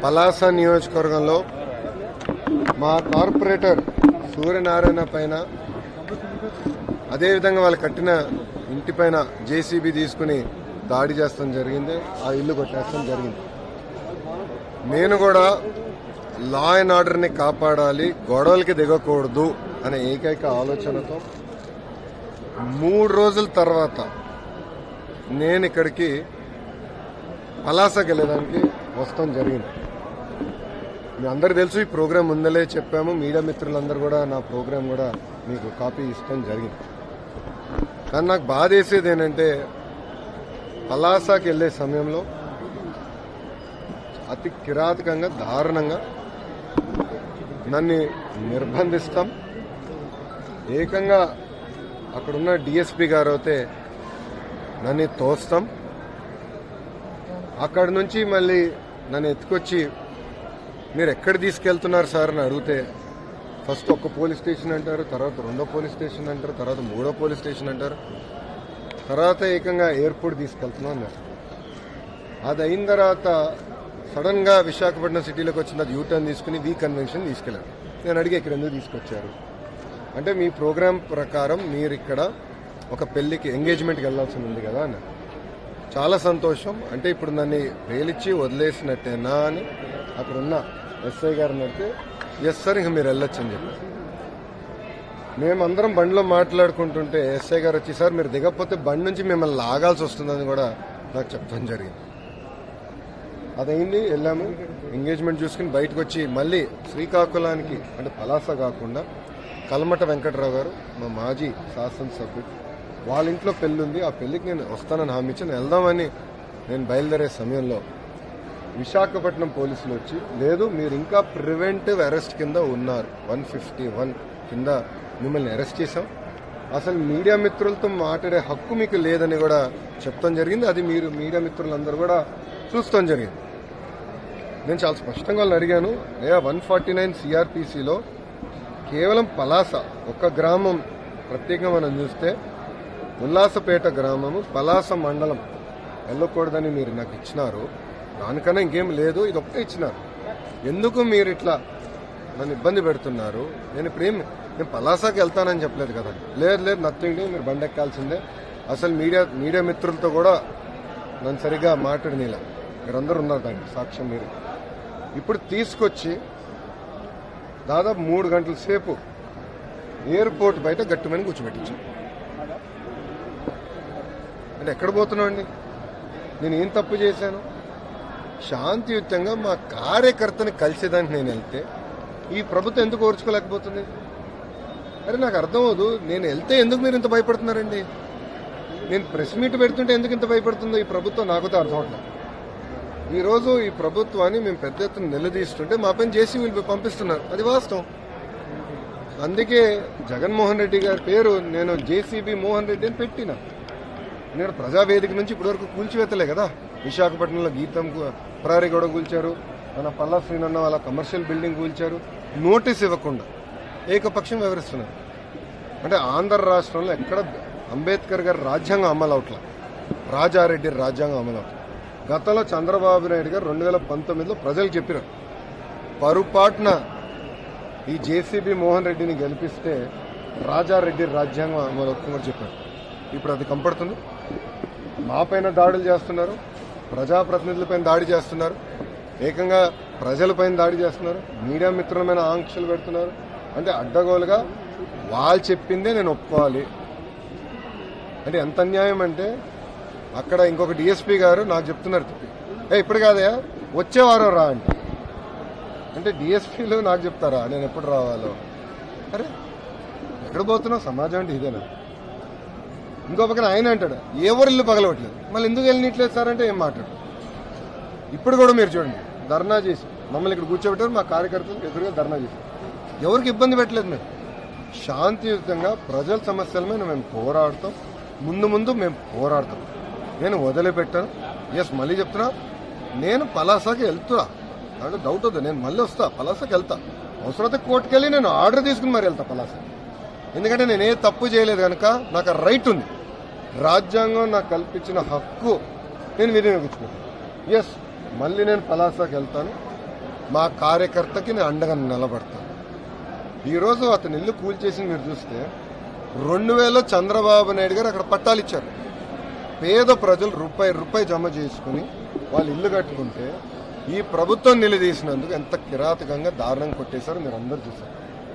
పలాస నియోజకవర్గంలో మా కార్పొరేటర్ సూర్యనారాయణ పైన అదేవిధంగా వాళ్ళు కట్టిన ఇంటి పైన జేసీబీ తీసుకుని దాడి చేస్తాం జరిగింది. ఆ ఇల్లు కొట్టేస్తాం జరిగింది. నేను కూడా లా అండ్ ఆర్డర్ని కాపాడాలి, గొడవలకి దిగకూడదు అనే ఏకైక ఆలోచనతో 3 రోజుల తర్వాత నేను ఇక్కడికి పలాసకి వెళ్ళడానికి వస్తాం జరిగింది. మీ అందరికి తెలుసు, ఈ ప్రోగ్రాం ముందలే చెప్పాము. మీడియా మిత్రులందరూ కూడా నా ప్రోగ్రాం కూడా మీకు కాపీ ఇస్తాం జరిగింది. కానీ నాకు బాధ వేసేది ఏంటంటే పలాసకి వెళ్లే సమయంలో అతి కిరాతకంగా దారుణంగా నన్ను నిర్బంధిస్తాం. ఏకంగా అక్కడున్న డిఎస్పీ గారు అయితే నన్ను తోస్తాం. అక్కడి నుంచి మళ్ళీ నన్ను ఎత్తుకొచ్చి మీరు ఎక్కడ తీసుకెళ్తున్నారు సార్ అని అడిగితే ఫస్ట్ ఒక్క పోలీస్ స్టేషన్ అంటారు, తర్వాత 2వ పోలీస్ స్టేషన్ అంటారు, తర్వాత 3వ పోలీస్ స్టేషన్ అంటారు, తర్వాత ఏకంగా ఎయిర్పోర్ట్ తీసుకెళ్తున్నాం అన్నారు. అది అయిన తర్వాత సడన్ గా విశాఖపట్నం సిటీలోకి వచ్చిన తర్వాత యూటర్న్ తీసుకుని వి కన్వెన్షన్ తీసుకెళ్లారు. నేను అడిగి ఇక్కడ ఎందుకు తీసుకొచ్చారు అంటే మీ ప్రోగ్రాం ప్రకారం మీరు ఇక్కడ ఒక పెళ్లికి ఎంగేజ్మెంట్కి వెళ్లాల్సి ఉంది కదా అన్నారు. చాలా సంతోషం, అంటే ఇప్పుడు నన్ను వేలిచ్చి వదిలేసినట్టేనా అని అక్కడున్న ఎస్ఐ గారిని అడిగితే ఎస్ సార్ ఇంక మీరు వెళ్ళొచ్చు అని చెప్పారు. మేమందరం బండిలో మాట్లాడుకుంటుంటే ఎస్ఐ గారు వచ్చి సార్ మీరు దిగకపోతే బండి నుంచి మిమ్మల్ని లాగాల్సి వస్తుందని కూడా నాకు చెప్పడం జరిగింది. అదైంది, వెళ్ళాము, ఎంగేజ్మెంట్ చూసుకుని బయటకు వచ్చి మళ్ళీ శ్రీకాకుళానికి అంటే పలాస కాకుండా కల్మట వెంకట్రావు గారు మా మాజీ శాసనసభ్యుడు వాళ్ళ ఇంట్లో పెళ్లి ఉంది, ఆ పెళ్లికి నేను వస్తానని హామీ ఇచ్చి వెళ్దామని నేను బయలుదేరే సమయంలో విశాఖపట్నం పోలీసులు వచ్చి లేదు మీరు ఇంకా ప్రివెంటివ్ అరెస్ట్ కింద ఉన్నారు, 151 కింద మిమ్మల్ని అరెస్ట్ చేశాం, అసలు మీడియా మిత్రులతో మాట్లాడే హక్కు మీకు లేదని కూడా చెప్తాం జరిగింది. అది మీరు మీడియా మిత్రులందరూ కూడా చూస్తాం జరిగింది. నేను చాలా స్పష్టంగా వాళ్ళని అడిగాను, 149 సిఆర్పిసిలో కేవలం పలాస ఒక్క గ్రామం ప్రత్యేకంగా మనం చూస్తే ఉల్లాసపేట గ్రామము పలాస మండలం వెళ్ళకూడదని మీరు నాకు ఇచ్చినారు, దానికన్నా ఇంకేం లేదు, ఇది ఒక్కటే ఇచ్చినారు, ఎందుకు మీరు ఇట్లా నన్ను ఇబ్బంది పెడుతున్నారు? నేను నేను పలాసాకి వెళ్తానని చెప్పలేదు కదా. లేదు నథింగ్, మీరు బండి ఎక్కాల్సిందే, అసలు మీడియా మిత్రులతో కూడా నన్ను సరిగ్గా మాట్లాడినీలా, మీరందరూ ఉన్నారు దానికి సాక్ష్యం మీరు. ఇప్పుడు తీసుకొచ్చి దాదాపు 3 గంటల సేపు ఎయిర్పోర్ట్ బయట గట్టిమని కూర్చోబెట్టించాను. అంటే ఎక్కడ పోతున్నావు అండి? నేను ఏం తప్పు చేశాను? శాంతియుతంగా మా కార్యకర్తని కలిసేదానికి నేను వెళ్తే ఈ ప్రభుత్వం ఎందుకు ఓర్చుకోలేకపోతుంది? అరే నాకు అర్థం అవదు, నేను వెళ్తే ఎందుకు మీరు ఇంత భయపడుతున్నారండి? నేను ప్రెస్ మీట్ పెడుతుంటే ఎందుకు ఇంత భయపడుతుందో ఈ ప్రభుత్వం నాకుతో అర్థం అవట్లేదు. ఈరోజు ఈ ప్రభుత్వాన్ని మేము పెద్ద ఎత్తున నిలదీస్తుంటే మా పైన జేసీబీలు పంపిస్తున్నారు, అది వాస్తవం. అందుకే జగన్మోహన్ రెడ్డి గారి పేరు నేను జేసీబీ మోహన్ రెడ్డి అని పెట్టిన. నేను ప్రజావేదిక నుంచి ఇప్పటివరకు కూల్చివేతలే కదా, విశాఖపట్నంలో గీతం ప్రహరీ గొడవ కూల్చారు, మన పల్లా శ్రీనన్న వాళ్ళ కమర్షియల్ బిల్డింగ్ కూల్చారు, నోటీస్ ఇవ్వకుండా ఏకపక్షం వివరిస్తున్నారు. అంటే ఆంధ్ర రాష్ట్రంలో ఎక్కడ అంబేద్కర్ గారి రాజ్యాంగం అమలు అవట్లా, రాజారెడ్డి రాజ్యాంగం అమలు అవట్లా. గతంలో చంద్రబాబు నాయుడు గారు 2019లో ప్రజలకు చెప్పారు, పరుపాటున ఈ జేసీబీ మోహన్ రెడ్డిని గెలిపిస్తే రాజారెడ్డి రాజ్యాంగం అమలు అవుతుందని చెప్పారు. ఇప్పుడు అది కంపడుతుంది. మా పైన దాడులు చేస్తున్నారు, ప్రజాప్రతినిధులపైన దాడి చేస్తున్నారు, ఏకంగా ప్రజలపైన దాడి చేస్తున్నారు, మీడియా మిత్రులమైన ఆంక్షలు పెడుతున్నారు. అంటే అడ్డగోలుగా వాళ్ళు చెప్పిందే నేను ఒప్పుకోవాలి. అంటే ఎంత అన్యాయం అంటే అక్కడ ఇంకొక డిఎస్పీ గారు నాకు చెప్తున్నారు, ఇప్పుడు కాదయా వచ్చే వారం రా అంటే డిఎస్పీలు నాకు చెప్తారా నేను ఎప్పుడు రావాలో? అరే ఎక్కడ పోతున్నావు? సమాజం అంటే ఇదేనా? ఇంకో పక్కన ఆయన అంటాడు ఎవరు ఇల్లు పగలవట్లేదు, మళ్ళీ ఎందుకు వెళ్ళనిట్లేదు సార్ అంటే ఏం మాట్లాడు. ఇప్పుడు కూడా మీరు చూడండి, ధర్నా చేసి మమ్మల్ని ఇక్కడ కూర్చోబెట్టారు, మా కార్యకర్తలకు ఎదురుగా ధర్నా చేశారు. ఎవరికి ఇబ్బంది పెట్టలేదు. మేము శాంతియుతంగా ప్రజల సమస్యల మీద మేము పోరాడతాం, ముందు మేము పోరాడతాం. నేను వదిలిపెట్టాను. ఎస్ మళ్ళీ చెప్తున్నా, నేను పలాసాకి వెళ్తున్నా, నాకు డౌట్ వద్దు, నేను మళ్ళీ వస్తా, పలాసాకి వెళ్తా, అవసరమైతే కోర్టుకు వెళ్ళి నేను ఆర్డర్ తీసుకుని మరి వెళ్తా పలాసా. ఎందుకంటే నేను ఏ తప్పు చేయలేదు కనుక నాకు ఆ రైట్ ఉంది, రాజ్యాంగం నాకు కల్పించిన హక్కు నేను వినియోగించుకుంటాను. ఎస్ మళ్ళీ నేను పలాసాకి వెళ్తాను, మా కార్యకర్తకి నేను అండగా నిలబడతాను. ఈరోజు అతను ఇల్లు కూల్చేసి మీరు చూస్తే 2000 చంద్రబాబు నాయుడు గారు అక్కడ పట్టాలు ఇచ్చారు. పేద ప్రజలు రూపాయి జమ చేసుకుని వాళ్ళు ఇల్లు కట్టుకుంటే ఈ ప్రభుత్వం నిలదీసినందుకు ఎంత కిరాతకంగా దారుణంగా కొట్టేశారో మీరు అందరూ చూశారు.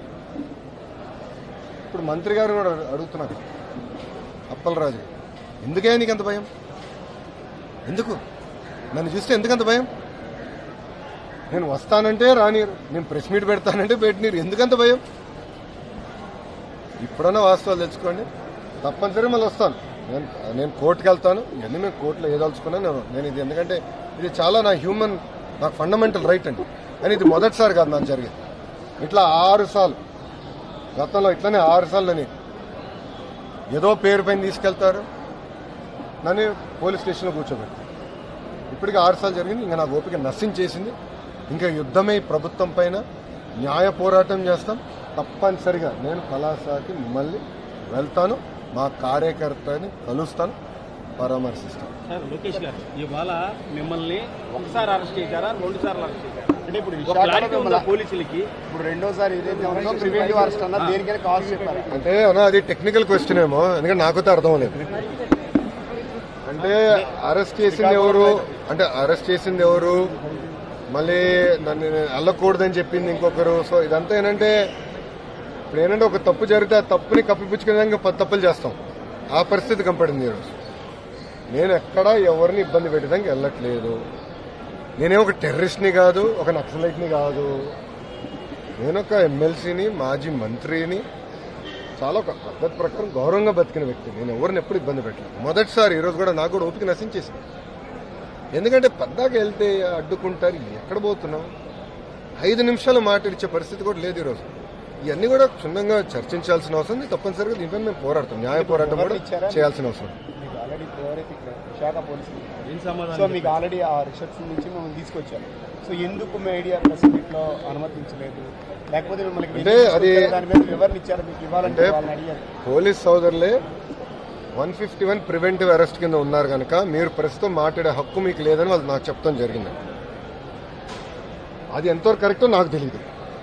ఇప్పుడు మంత్రి గారు కూడా అడుగుతున్నారు, అప్పలరాజు, ఎందుకే నీకు అంత భయం? ఎందుకు నన్ను చూస్తే ఎందుకంత భయం? నేను వస్తానంటే రానియరు, నేను ప్రెస్ మీట్ పెడతానంటే పెట్టినీరు, ఎందుకంత భయం? ఇప్పుడన్నా వాస్తవాలు తెలుసుకోండి. తప్పనిసరిగా మళ్ళీ వస్తాను. నేను కోర్టుకు వెళ్తాను. ఇవన్నీ మేము కోర్టులో ఏదలుచుకున్నాను. నేను ఇది ఎందుకంటే ఇది చాలా నాకు ఫండమెంటల్ రైట్ అండి. కానీ ఇది మొదటిసారి కాదు నాకు జరిగేది. ఇట్లా 6 సార్లు గతంలో ఇట్లనే 6 సార్లు నన్ను ఏదో పేరు పైన తీసుకెళ్తారు, నన్ను పోలీస్ స్టేషన్లో కూర్చోబెడతారు. ఇప్పటికీ 6 సార్లు జరిగింది. ఇంకా నాకు ఓపిక నశించేసింది. ఇంకా యుద్ధమే ఈ ప్రభుత్వం పైన న్యాయ పోరాటం చేస్తాం. తప్పనిసరిగా నేను పలాసాకి మళ్ళీ వెళ్తాను, మా కార్యకర్తని కలుస్తాను, పరామర్శిస్తాను. సార్ లోకేష్ గారు ఇవాళ మిమ్మల్ని ఒకసారి అరెస్ట్ చేశారా, 2 సార్లు అరెస్ట్ చేశారా? అంటే ఇప్పుడు పోలీసులకి ఇప్పుడు రెండోసారి ప్రివెంటివ్ అరెస్ట్ అన్నా దేనికైనా కాల్ చెప్పారు అంటే అన్నా అది టెక్నికల్ క్వశ్చన్ ఏమో, ఎందుకంటే నాకైతే అర్థం లేదు. అంటే అరెస్ట్ చేసింది ఎవరు, మళ్ళీ నన్ను అల్లకూడదని చెప్పింది ఇంకొకరు. సో ఇదంతా ఏంటంటే ఇప్పుడు ఏంటంటే ఒక తప్పు జరిగితే ఆ తప్పుని కప్పిపుచ్చుకునే విధంగా 10 తప్పులు చేస్తాం. ఆ పరిస్థితి కంపడింది ఈరోజు. నేను ఎక్కడా ఎవరిని ఇబ్బంది పెట్టడానికి వెళ్ళట్లేదు. నేనే ఒక టెర్రరిస్ట్ని కాదు, ఒక నక్సలైట్ని కాదు. నేను ఒక ఎమ్మెల్సీని, మాజీ మంత్రిని, చాలా ఒక పద్ధతి ప్రకారం గౌరవంగా బతికిన వ్యక్తి. నేను ఎవరిని ఎప్పుడు ఇబ్బంది పెట్టలేదు. మొదటిసారి ఈరోజు కూడా నాకు కూడా ఓపిక నశించేసింది. ఎందుకంటే పద్దాక వెళ్తే అడ్డుకుంటారు. ఎక్కడ పోతున్నాం? 5 నిమిషాలు మాట్లాడిచ్చే పరిస్థితి కూడా లేదు ఈరోజు. ఇవన్నీ కూడా క్షుణ్ణంగా చర్చించాల్సిన అవసరం ఉంది. తప్పనిసరిగా దీనిపై మేము పోరాడతాం, న్యాయ పోరాటం కూడా చేయాల్సిన అవసరం. సో మీకు ఆల్రెడీ ఆ రిసెప్షన్ నుంచి మేము తీసుకొచ్చాము. సో ఎందుకు మీడియా ప్రెస్ మీట్ లో అనుమతించలేదు, లేకపోతే అంటే అది దాని మీద వివరణ ఇచ్చారు మీకు ఇవ్వాలంటే పోలీస్ సోదరులే 151 ప్రివెంటివ్ అరెస్ట్ కింద ఉన్నారు కనుక మీరు ప్రస్తుతం మాట్లాడే హక్కు మీకు లేదని వాళ్ళు నాకు చెప్తాం జరిగింది. అది ఎంతవరకు కరెక్టో నాకు తెలియదు.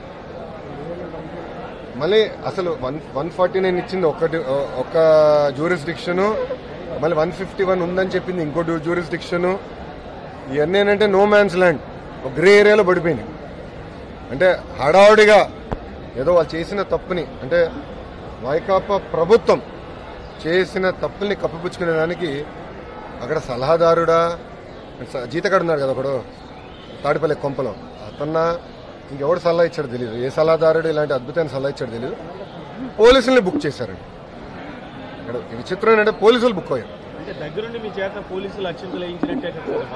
మళ్ళీ అసలు 149 ఇచ్చింది ఒక జ్యూరిస్డిక్షను, మళ్ళీ 151 ఉందని చెప్పింది ఇంకో జ్యూరిస్డిక్షను. ఇవన్నీ ఏంటంటే నో మ్యాన్స్ ల్యాండ్, ఒక గ్రే ఏరియాలో పడిపోయినాయి. అంటే హడావుడిగా ఏదో వాళ్ళు చేసిన తప్పుని, అంటే వైకాపా ప్రభుత్వం చేసిన తప్పుల్ని కప్పిపుచ్చుకునేదానికి అక్కడ సలహాదారుడా, జీతగాడు ఉన్నాడు కదా ఒకడు తాడిపల్లి కొంపలో, అతన్నా ఇంకెవడు సలహా ఇచ్చాడు తెలియదు. ఏ సలహాదారుడు ఇలాంటి అద్భుతమైన సలహా ఇచ్చాడు తెలియదు. పోలీసుల్ని బుక్ చేశారండి. ఇక్కడ విచిత్రం ఏంటంటే పోలీసులు బుక్ అయ్యారు. దగ్గరుండి మీ చేత పోలీసులు అత్యంతలు వేయించినట్టే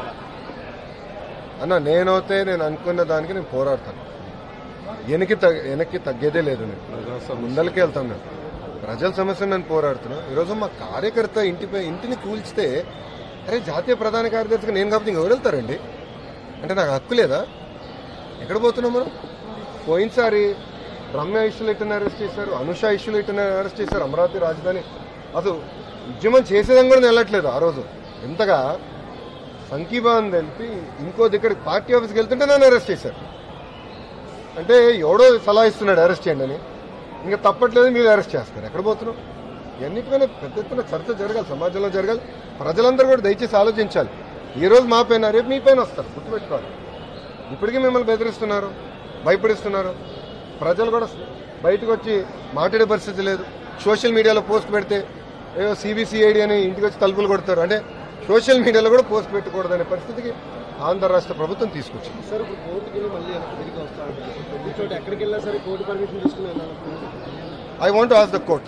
అన్న. నేను అనుకున్న దానికి నేను పోరాడతాను. వెనక్కి తగ్గేదే లేదు. నేను ముందలకి వెళ్తాను. నేను ప్రజల సమస్యను నేను పోరాడుతున్నాను. ఈరోజు మా కార్యకర్త ఇంటిని కూల్చితే అరే జాతీయ ప్రధాన కార్యదర్శిగా నేను కాబట్టి ఇంకెవరు వెళ్తారండి? అంటే నాకు హక్కు లేదా? ఎక్కడ పోతున్నాం మనం? పోయినసారి రమ్య ఇష్యూలు ఎట్టని అరెస్ట్ చేశారు, అనుష ఇష్యూలు ఎట్టని అరెస్ట్ చేశారు, అమరావతి రాజధాని అసలు ఉద్యమం చేసేదని కూడా వెళ్ళట్లేదు. ఆ రోజు ఎంతగా సంకీబాన్ తెలిపి ఇంకో దగ్గర పార్టీ ఆఫీస్కి వెళ్తుంటే నన్ను అరెస్ట్ చేశారు. అంటే ఎవడో సలహా ఇస్తున్నాడు అరెస్ట్ చేయండి అని, ఇంకా తప్పట్లేదు మీరు అరెస్ట్ చేస్తారు. ఎక్కడ పోతున్నాం? ఎన్నికైనా పెద్ద ఎత్తున చర్చ జరగాలి, సమాజంలో జరగాలి. ప్రజలందరూ కూడా దయచేసి ఆలోచించాలి. ఈ రోజు మా పైన రేపు మీ పైన వస్తారు, గుర్తుపెట్టుకోవాలి. ఇప్పటికీ మిమ్మల్ని బెదిరిస్తున్నారు, భయపడిస్తున్నారు. ప్రజలు కూడా బయటకు వచ్చి మాట్లాడే పరిస్థితి లేదు. సోషల్ మీడియాలో పోస్ట్ పెడితే ఏదో సిబిసిఐడి అని ఇంటికి వచ్చి తలుపులు కొడతారు. అంటే సోషల్ మీడియాలో కూడా పోస్ట్ పెట్టకూడదనే పరిస్థితికి ఆంధ్ర రాష్ట్ర ప్రభుత్వం తీసుకొచ్చింది. సార్ ఇప్పుడు కోర్టుకి వెళ్ళి మళ్ళీ తిరిగి వస్తాను, ఎక్కడికి వెళ్ళినా సరే కోర్టు పర్మిషన్ తీసుకున్నాను. I want to ask the court,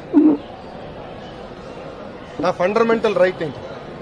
నా ఫండమెంటల్ రైట్ ఏంటి?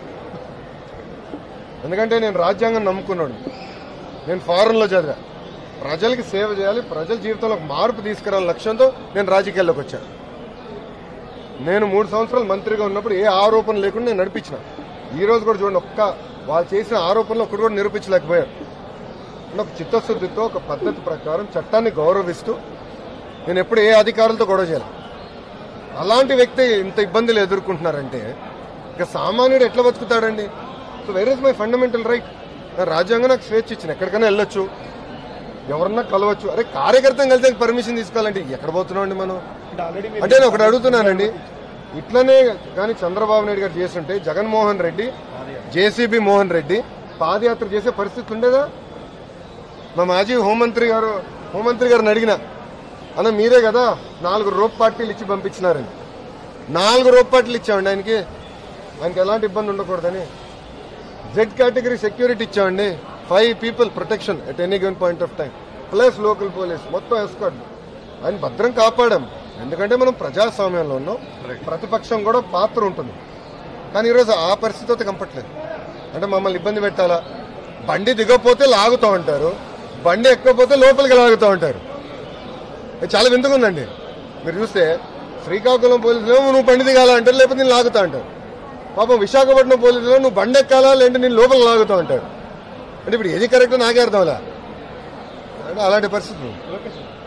ఎందుకంటే నేను రాజ్యాంగం నమ్ముకున్నాడు. నేను ఫారెన్లో చదివా. ప్రజలకి సేవ చేయాలి, ప్రజల జీవితంలో మార్పు తీసుకురావాల లక్ష్యంతో నేను రాజకీయాల్లోకి వచ్చాను. నేను 3 సంవత్సరాలు మంత్రిగా ఉన్నప్పుడు ఏ ఆరోపణ లేకుండా నేను నడిపించిన. ఈ రోజు కూడా చూడండి, వాళ్ళు చేసిన ఆరోపణలు ఒకటి కూడా నిరూపించలేకపోయారు. ఒక చిత్తశుద్ధితో, ఒక పద్ధతి ప్రకారం చట్టాన్ని గౌరవిస్తూ నేను ఎప్పుడు ఏ అధికారులతో గొడవ చేయాలి. అలాంటి వ్యక్తి ఇంత ఇబ్బందులు ఎదుర్కొంటున్నారంటే ఇక సామాన్యుడు ఎట్లా బతుకుతాడండి? So where is my fundamental right? రాజ్యాంగం నాకు స్వేచ్ఛ ఇచ్చిన, ఎక్కడికైనా వెళ్ళొచ్చు. ఎవరన్నా కలవచ్చు. అరే కార్యకర్తను కలిసి పర్మిషన్ తీసుకోవాలంటే ఎక్కడ పోతున్నాం అండి మనం? ఆల్రెడీ అంటే నేను ఒకటి అడుగుతున్నానండి, ఇట్లనే కానీ చంద్రబాబు నాయుడు గారు చేస్తుంటే జగన్మోహన్ రెడ్డి, జేసీబీ మోహన్ రెడ్డి పాదయాత్ర చేసే పరిస్థితి ఉండేదా? మా మాజీ హోంమంత్రి గారిని అడిగిన, అన్న మీరే కదా 4 రోప్ పార్టీలు ఇచ్చి పంపించినారని. 4 రోప్ పార్టీలు ఇచ్చామండి ఆయనకి ఎలాంటి ఇబ్బంది ఉండకూడదని. జెడ్ కేటగిరీ సెక్యూరిటీ ఇచ్చామండి, 5 people protection at any given point of time, plus local police, మొత్తం ఎస్కార్ట్. ఆయన భద్రం కాపాడాం. ఎందుకంటే మనం ప్రజాస్వామ్యంలో ఉన్నాం, ప్రతిపక్షం కూడా పాత్ర ఉంటుంది. కానీ ఈరోజు ఆ పరిస్థితి కంపట్లేదు. అంటే మమ్మల్ని ఇబ్బంది పెట్టాలా? బండి దిగకపోతే లాగుతూ ఉంటారు, బండి ఎక్కకపోతే లోపలికి లాగుతూ ఉంటారు. చాలా వింతగా ఉందండి. మీరు చూస్తే శ్రీకాకుళం పోలీసులు నువ్వు బండి దిగాలా అంటారు, లేకపోతే నేను లాగుతా అంటారు. పాపం విశాఖపట్నం పోలీసులు నువ్వు బండి ఎక్కాలా లేదంటే నేను లోపల లాగుతూ ఉంటారు. అంటే ఇప్పుడు ఏది కరెక్ట్ నాకే అర్థం అలా. అంటే అలాంటి పరిస్థితులు.